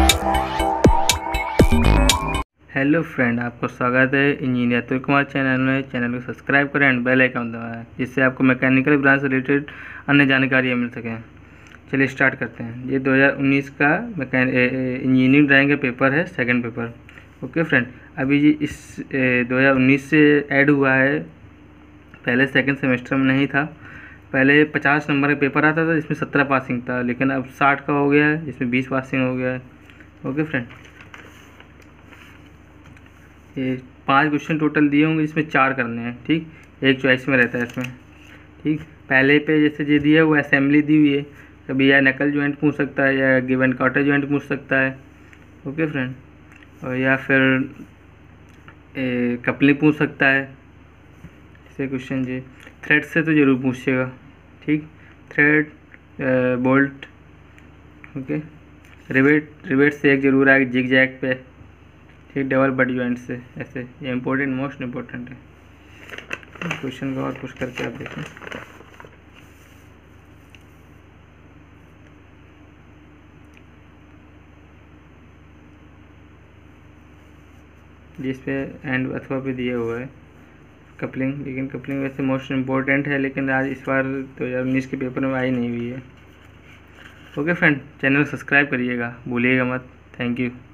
Hello friend, आपको स्वागत है इंजीनियर अतुल कुमार चैनल में। चैनल को सब्सक्राइब करें एंड बेल आइकन दबाएं, जिससे आपको मैकेनिकल ब्रांच से रिलेटेड अन्य जानकारियाँ मिल सकें। चलिए स्टार्ट करते हैं। ये 2019 का इंजीनियरिंग ड्राइंग का पेपर है, सेकंड पेपर। ओके फ्रेंड, अभी ये इस 2019 से ऐड हुआ है, पहले सेकंड सेमेस्टर में नहीं था। पहले 50 नंबर का पेपर आता था जिसमें 17 पासिंग था, लेकिन अब 60 का हो गया है जिसमें 20 पासिंग हो गया है। ओके फ्रेंड, ये 5 क्वेश्चन टोटल दिए होंगे जिसमें 4 करने हैं। ठीक, एक चॉइस में रहता है इसमें। ठीक, पहले पे जैसे जो दिया है वो असेंबली दी हुई है, कभी या नकल जॉइंट पूछ सकता है या गिवन कॉटर जॉइंट पूछ सकता है। ओके फ्रेंड, और या फिर कपलिंग पूछ सकता है। ऐसे क्वेश्चन जी थ्रेड से तो ज़रूर पूछेगा। ठीक, थ्रेड, बोल्ट, ओके, रिवेट से एक ज़रूर आएगा, जिग जैग पे। ठीक, डबल बट जॉइंट से। ऐसे ये इम्पोर्टेंट, मोस्ट इम्पोर्टेंट है। क्वेश्चन को और पुश करके आप देखें। जिस पे एंड अथवा पे दिया हुआ है कपलिंग, लेकिन कपलिंग वैसे मोस्ट इम्पोर्टेंट है, लेकिन आज इस बार 2019 के पेपर में आई नहीं हुई है। ओके फ्रेंड, चैनल सब्सक्राइब करिएगा, भूलिएगा मत। Thank you.